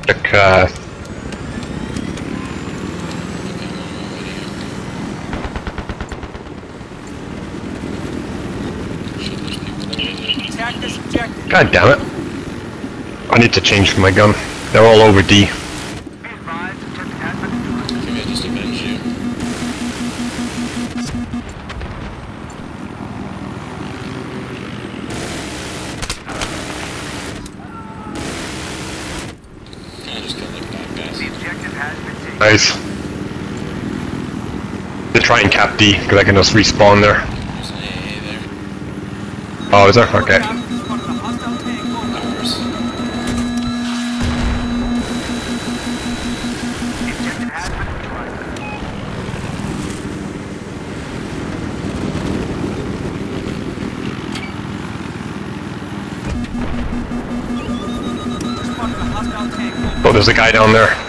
Like, God damn it. I need to change my gun. They're all over D. Maybe I just avenge you. I just killed like 5 guys. The objective has been taken. Nice. They try and cap D, because I can just respawn there. There's an AA there. Oh, is there? Okay. Ours. The objective has been destroyed. Oh, there's a guy down there.